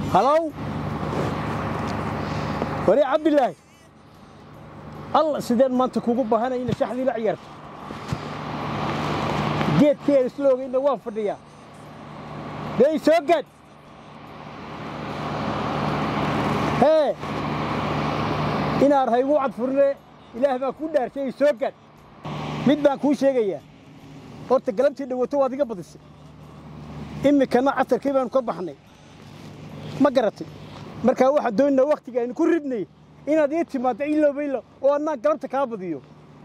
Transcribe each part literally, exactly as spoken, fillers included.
هلو ولي عبد الله الله سيدان ما انت كوكو بهانا إن شحذي لا عيرت جيت كي سلوغ إنه وافر ليا دي سوقت هي إنا رهي وعد فرنة إله ما كون دار شيء سوقت مد ما كون شيء جيا قلت قلبت إنه وتو هذا قبض السي إمي كنا عثر كيف نكبحني ما قرأت مركا واحد دوينا وقت جاي نكون ردني إن هذه ما تعيله بيله وأنا قربت كابديو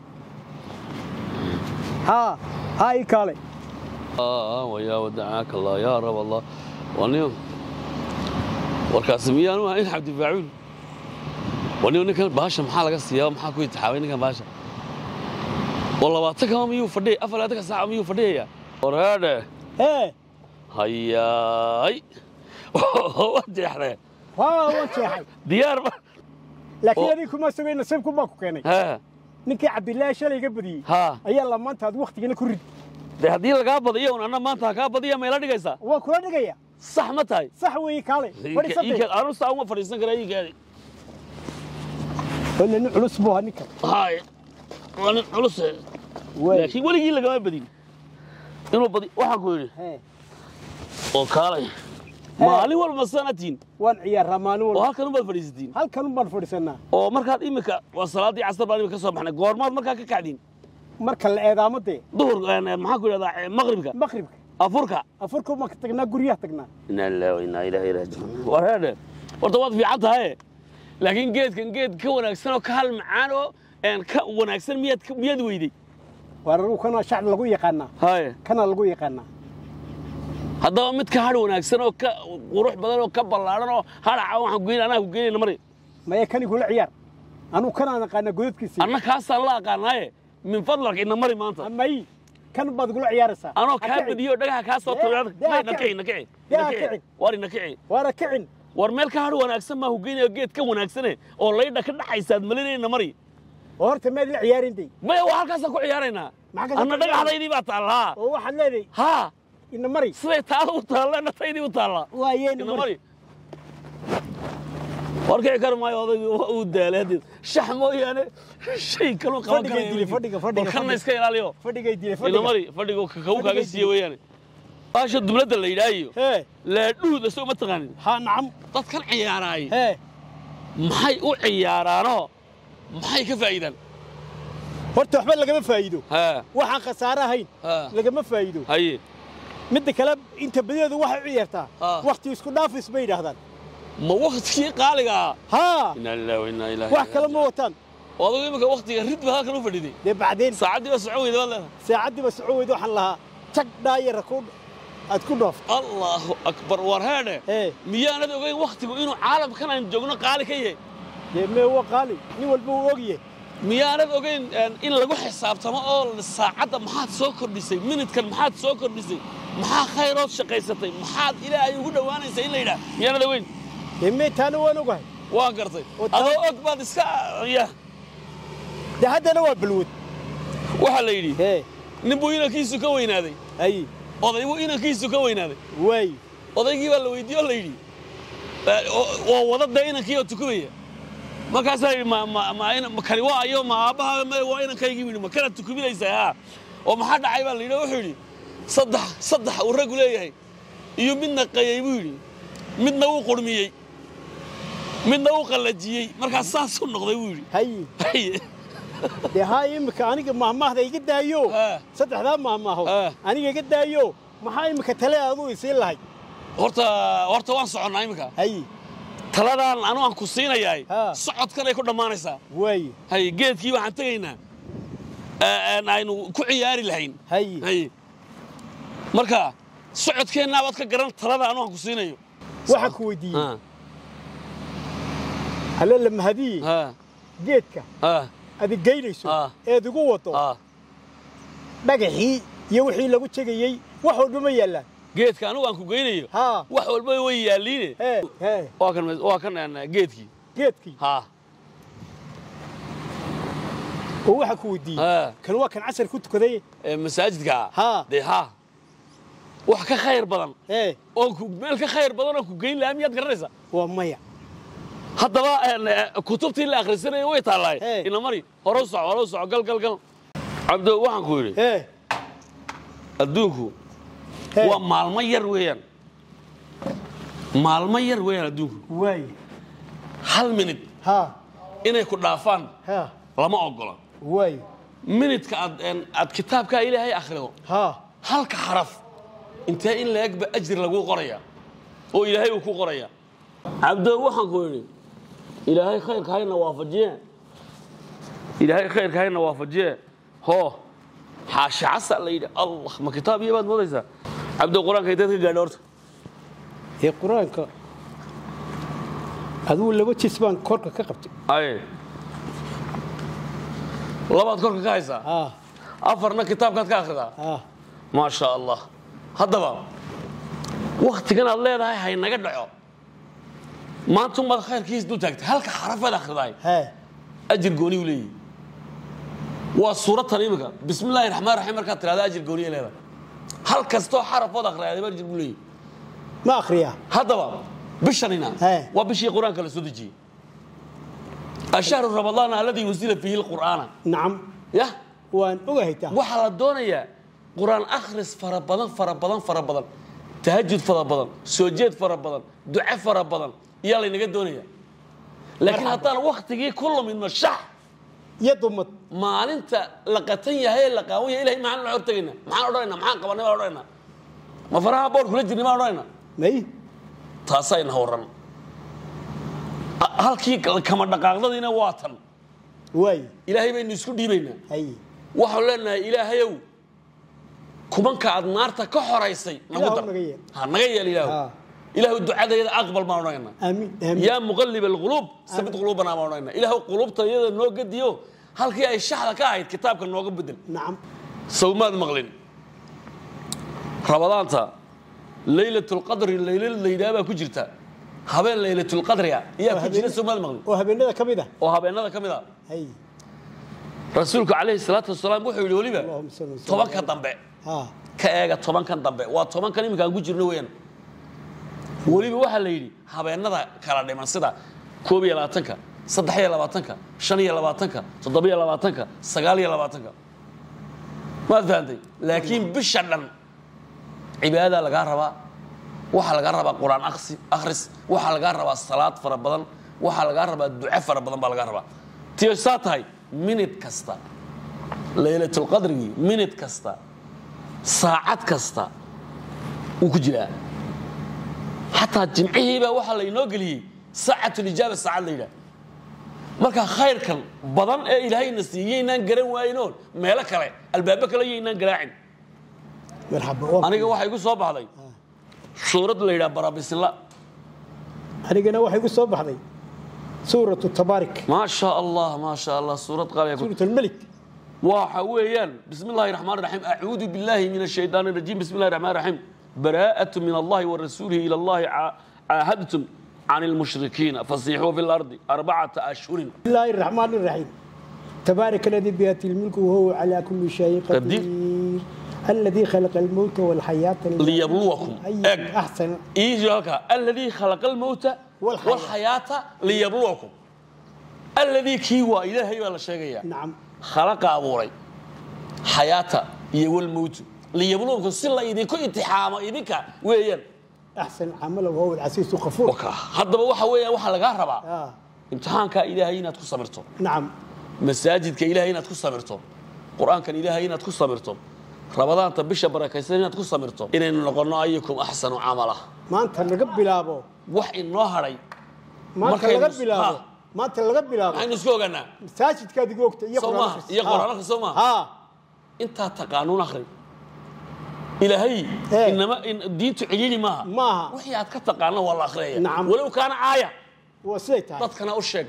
ها هاي كالي آه ويا ودعاك الله يا رب الله واليوم والكاسمية أنا إيه حد يفعل واليوم نكمل باشا محل قصي يوم محل كوي تحاول نكمل باشا والله واتك هم يو فدي أفلاتك ساعة يو فدي يا ورهذا إيه هيا هاي ودي إحنا ها وانت يا حي ديار ما لكن هذيك ما سوينا نصيبكم ما كوكيني ها نكي عبد الله شلي قبدي ها أيا لما أنت هذا وقت جينا كورد ده هذي لقى بدية وأنا ما أنت هكا بدية ما يلاقي جيسا وكل هذا جاية صح متى صح وي كالي وري إيك صدق أنا ساعة ما فريسنا كراي كذي ولا نعلص بوها نكال هاي وأنا خلص لكن ولا يجي لقى بدي إنه بدي واحد كوري إيه وكالي maalin walba sanatiin waan ciyaar ramaanuun oo halkan u bal fadhiistiin halkan u bal fadhiisana oo markaad imika waa salaadii casar baan imika soo baxnay goormaad markaa ka kacdin marka la eedaamade duhur maxaa ku yiraahdaa maqribka maqribka afurka afurka ma ka tagnaa guryaha tagnaa inna lillahi wa inna ilayhi raaji'uun warada horta waad fiican tahay laakiin geedkan geed ka wanaagsan oo ka hal macaan oo aan ka wanaagsan miyad miyad weyday warar kana shacab lagu yaqaana hay kana lagu yaqaana haddaba mid ka hadh wanaagsan oo ka qurux badan oo ka ballaaran oo hadhaca waxaan goyn anaa ku geynayna mari maya kan igula ciyaar anu kana naqaana godadkiisa anna kaasaan la aqaanaaye min fadlak ina mari maanta amay kan baad igula ciyaaraysaa anoo kaa badiyo dhagaha kaa soo tabaad nakici nakici nakici war nakici war kicin war meel ka hadh wanaagsan ma hogeynayo geed ka wanaagsan oo leeyda ka dhaxaysaad malinayna mari horta meel la ciyaarintay ma waa halkaas ku ciyaaraynaa anna dhagaxdaydii baa taalaa oo waxaad leedahay ha إن مري سوي تعالوا وطالع نتايدي وطالع وين مري ورجع كرم ما يوضي ودال هذي شحمو يعني شيء كلام قام كان فدقة فدقة وكان يسكيل عليه فدقة يدي فدقة إن مري فدقة كوكا قسيه يعني باش الدبلة اللي يلاقيه لا دود سو ما تغني ها نعم تذكر عياراي ها محي أو عيارانه محي كفايدا horta waxba laga ma faa'iido ha waxaan khasaare ahayn laga ma faa'iido haye mid kale inta badeedu waxa u ciyaartaa waqti isku dhaafis bay yiraahdaan ma waqti qaaliga ha inna lillahi wa inna ilayhi wax kale ma wataan wadooyin imika waqtiga rid baa halkan u fadhiday de bacdeen saacadii baa sacuudi wala saacadii baa sacuudi waxaan lahaa tag daayir ku aad ku dhoof allahu akbar warhaade miyaanad ogeyn waqtigu inuu caalamkan aan joogno qaali ka yahay de me waa qaali nin walba uu ogyahay miyaanad ogeyn in lagu xisaabtamo oo saacada maxaad soo kordhisay minidkan maxaad soo kordhisay maxaa khayrood shaqaysatay maxaad ilaahay ugu dhawaanaysay in la yiraahdo miyaanad ogeyn me taana waan ogahay waan gartay adoo og baad iska ya de haddana waa balwad waxa la yidhi nin buu inankiisu ka weynaaday ay oday buu inankiisu ka weynaaday way odaygii baa la weydiiyo la yidhi oo wadada inankii oo tukubaya markaasay ma ma ma kani waa ayo ma aabaha ma waa inankaygii yidhi ma kala tukubinaysaa ha oo maxaa dhacay baa la yidhi wuxuu yidhi saddex saddex uu rag leeyahay iyo midna qayay buu yidhi midna uu qurmiyey midna uu qalajiyey markaas saas u noqday buu yidhi hay hay de hay imka aniga maahmaahda iga daayo saddexda maahmaaho aniga iga daayo maxaa imka tale aad u isii lahay horta horta waan soconaa imka hay taladan anu aan ku siinayahay socodkan ay ku dhamaanaysaa way hay geedkii waxaan tagaynaa aan aynu ku ciyaari lahayn hay hay marka socodkeena baad ka garan talada anu aan ku siinayo waxa ku weydiiyay hal la mahadi ha geedka ha adi geynayso ee ugu wado ha dhagaxii iyo wixii lagu tagayay wax walba ma yaalaan geedka anu aan ku geynayo wax walba way yaaliin ee waa kan waa kan geedkii geedkii ha oo waxa ku weydiiyay kan waa kan casar ku tukaday ee masaajidka ha de ha wax ka khayr badan ee oo ku meel ka khayr badan oo ku geyn lahaa miyaad garanaysaa waa maya haddaba kutubtii la akhrisanayay way taalaay Hey. ina mari hore u soco hore u soco gal gal gal cabdo waxaan ku yidhi ee adduunku Hey. waa maalmo yar weeyaan maalmo yar weeyaan adduunku waay hal minid ha inay ku dhaafaan ha lama ogola waay minidka aad aad kitaabka ilaahay akhrido ha halka xaraf intee in laagba ajir lagu qoraya oo ilaahay uu ku qoraya cabdo waxaan ku yidhi ilaahay khayrka hayna waafajiye ilaahay khayrka hayna waafajiye hoo xaashi casa la yidhi allah ma kitaab iyo baad moodaysaa cabdo qur-aanka inteed ka gaadha horta ee quraanka aduu laba jis baan korka ka qabtay ay labaad korka ka haysaa ha afarna kitaabkaad ka akhridaa ha ما شاء الله هذا وقت كان الله ده هاي نجد دعوة ما أنتم ما خير كيس دو تكت هلك حرف هذا آخر داي ha أجر قولي ولي والصورة طريقة بسم الله الرحمن الرحيم ركعت هذا أجر قولي له هلك استو حرف هذا آخر هذا أجر قولي ma akhriya هذا بشرنا Hey. وبشي قرآن كلا سودجي الشهر رمضان الذي ينزل فيه القرآن nacam يا waan ogahay taa waxaa la doonayaa quraan akhris fara badan fara badan fara badan tahajjud fara badan soo jeed fara badan duco fara badan iyaa la inaga doonayaa laakiin haddaan waqtigii ku lumin shax iyo dumad maalinta la qatan yahay la qaawan yahay ilaahay maxaan la hortagaynaa maxaan odhanaynaa maxaan qabanay baan odhanaynaa ma faraha boor kula jirnay baan odhanaynaa may taasayna horan halkii kama dhaqaaqdadiina waa tan waay ilaahay baynu isku dhiibaynaa hay waxaan leenahay ilaahayow kumanka aad naarta ka xoraysay nagu Ilaahu dar naga yeel. ha naga yeel ilaahu Ha. ilaahu ducadayda aqbal ma odhanayna aamin aamin yaa muqallib alqulub sabit qulubana ma odhanayna ilaahu qulubtayada noo gadiyo halkii ay shaxda ka ahayd kitaabka nooga bedel nacam sawmaad maqlin rabadaanta laylatul qadri laylal laylaaba ku jirta habeen laylatul qadriga iyaa ku jira sawmaad maqlin oo habeenada kamid ah oo habeenada kamid ah hay rasuulku calayhi salaatu wasalaam wuxuu yidhi weliba Allahumma salli wa sallim. tobanka dambe ha ka eega tobankan dambe waa tobankan iminkaan ku jirno weeyaan weliba waxaa la yidhi habeenada kala dhiman sida koob iyo labaatanka saddex iyo labaatanka shan iyo labaatanka toddoba iyo labaatanka sagaal iyo labaatanka maad fahantay laakiin bisha dhan cibaadadaa lagaa rabaa waxaa lagaa rabaa qur-aan akhsi akhris waxaa lagaa rabaa salaad fara badan waxaa lagaa rabaa duco fara badan baa lagaa rabaa tiyo saa tahay minid kasta laylatulqadrigii minid kasta saacad kasta wuu ku jiraa xataa jimcihiibaa waxaa laynoo geliyey saacatulijaaba saacad la yidhaah marka khayrkan badan ee ilaahayna siiyaynaan garan waaynoon meelo kale albaabo kale yaynaan garaacin marxaba aniga waxaa igu soo baxday suurad la yidhaha barabisinla anigana waxay ku soo baxday suuratu tabaarik maa shaa allah maa shaa allah suurad qaaliya ku suuratu almalik waxa weeyaan bismi illaahi raxmaan raxiim acuudu billaahi min ashaydaani rajiim bismi illahi raxmaan raxiim baraa'atu min allahi wa rasuulihi ila allahi caahadtum can ilmushrikiina fasiixuu fi lardi arbacata ashhurin بسم الله الرحمن الرحيم تبارك الذي بيده الملك وهو على كل شيء قدير قدير. الذي خلق الموت والحياة ليبلوكم. أيكم أك. أحسن iiji halkaa alladii khalaqa almowta Walxayaa. walxayaata liyabluwakum alladii kii waa ilaahay baa la sheegayaa نعم khalaqa abuuray xayaata iyo walmowtu liyabluwakum si la idinku imtixaamo idinka weeyaan أحسن عمله وهو العزيز الغفور Waka. haddaba waxa weeyaan waxaa lagaa rabaa آه. imtixaankaa ilaahay inaad ku sabirto نعم masaajidka ilaahay inaad ku sabirto qur-aankan ilaahay inaad ku sabirto rabadaanta bisha barakaysan inaad ku samirto inaynu noqonno ayukum axsanu camala ما أنت لقب بلابه wax inoo hadhay ما أنت markaynu- لقب بلابه Ha. ما أنت لقب بلابه maxaynu isku ogaanaa ساجد كاد يقوك soo maaha iyo quraan akhri soo maaha ها intaa taqaanuun akhri ilaahay Eh. inama in- diintu ciliili maaha maaha. wixii aad ka taqaano waa la akhriyaya Nacam. walow kaana caaya وسيتها dadkana u sheeg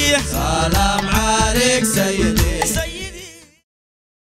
سلام عليك سيد